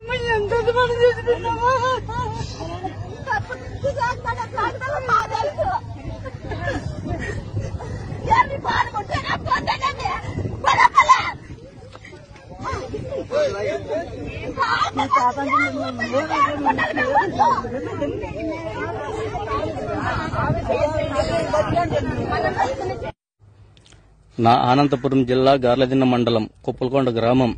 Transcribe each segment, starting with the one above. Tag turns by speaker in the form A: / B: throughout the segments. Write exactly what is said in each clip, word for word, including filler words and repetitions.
A: ఎంత మనం చేసుకున్నామా
B: నా అనంతపురం జిల్లా గార్లదిన్న మండలం కుప్పలకొండ గ్రామం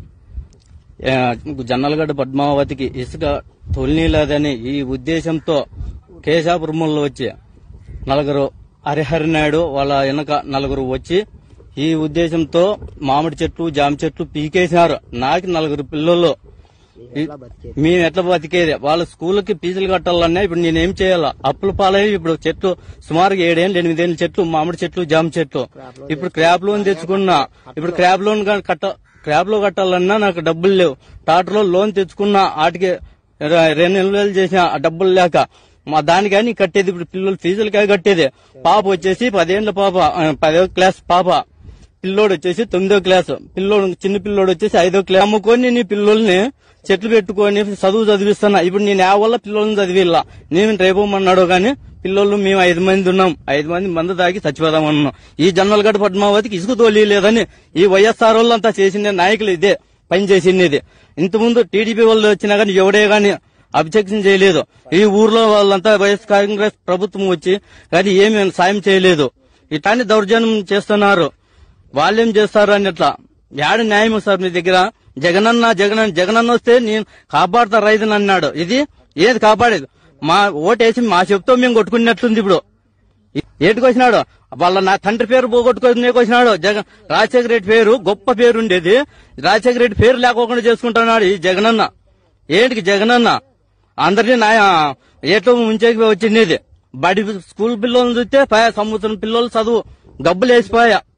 B: జన్నలగడ్డ పద్మావతికి ఇసుక తొలినీలేదని ఈ ఉద్దేశంతో కేశాపురంలో వచ్చి నలుగురు హరిహరి నాయుడు వాళ్ళ వెనక నలుగురు వచ్చి ఈ ఉద్దేశంతో మామిడి చెట్లు జామ చెట్లు పీకేశారు. నాకు నలుగురు పిల్లలు, మేము ఎట్లా బతికేది? వాళ్ళ స్కూల్కి ఫీజులు కట్టాలన్నా ఇప్పుడు నేనేం చేయాలా? అప్పుల పాలయ్యి ఇప్పుడు చెట్లు సుమారుగా ఏడేళ్ళు ఎనిమిదేళ్ళ చెట్లు మామిడి చెట్లు జామ చెట్లు ఇప్పుడు క్రాప్ లోన్ తెచ్చుకున్నా. ఇప్పుడు క్రాప్ లోన్ కట్ట క్రాప్ లో కట్టాలన్నా నాకు డబ్బులు లేవు. టాటర్ లో లోన్ తెచ్చుకున్నా, వాటికి రెండు నెలలు చేసిన డబ్బులు లేక మా దానికని కట్టేది. ఇప్పుడు పిల్లలు ఫీజులకే కట్టేది. పాప వచ్చేసి పదేళ్ల పాప, పదో క్లాస్ పాప, పిల్లోడు వచ్చేసి తొమ్మిదో క్లాసు, పిల్లోడు చిన్న పిల్లోడు వచ్చేసి ఐదో క్లాస్. అమ్ముకొని నీ పిల్లల్ని చెట్లు పెట్టుకొని చదువు చదివిస్తున్నా. ఇప్పుడు నేను ఆ వల్ల పిల్లల్ని చదివిల్లా. నేను రేపమన్నాడు గాని పిల్లలు మేము ఐదు మంది ఉన్నాం, ఐదు మంది మందు తాగి చచ్చిపోదామన్నాం. ఈ జన్నలగడ్డ పద్మావతికి ఇసుక తోలి లేదని ఈ వైఎస్ఆర్ వాళ్ళంతా చేసిన నాయకులు ఇదే పని చేసింది. ఇంతకుముందు టీడీపీ వాళ్ళు వచ్చినా గానీ ఎవడే గాని అబ్జెక్షన్ చేయలేదు. ఈ ఊర్లో వాళ్ళంతా వైఎస్ కాంగ్రెస్ ప్రభుత్వం వచ్చి కానీ ఏమి సాయం చేయలేదు. ఇట్లాంటి దౌర్జన్యం చేస్తున్నారు. వాళ్ళేం చేస్తారు అని అట్లా యాడ న్యాయం సార్ మీ దగ్గర? జగనన్న జగనన్న జగనన్న వస్తే నేను కాపాడతా రైతుని అన్నాడు. ఇది ఏది కాపాడేది? మా ఓటేసి మా చెప్తో మేము కొట్టుకున్నట్లుంది. ఇప్పుడు ఏటికి వచ్చినాడు? వాళ్ళ నా తండ్రి పేరు పోగొట్టుకునే వచ్చినాడు. జగన్ రాజశేఖర రెడ్డి పేరు గొప్ప పేరు ఉండేది, రాజశేఖర రెడ్డి పేరు లేకోకుండా చేసుకుంటున్నాడు ఈ జగనన్న. ఏంటికి జగనన్న అందరినీ నా ఏట్లో ముంచేకి వచ్చింది. బడి స్కూల్ పిల్లలను చూస్తే సంవత్సరం పిల్లలు చదువు డబ్బులు వేసిపోయా.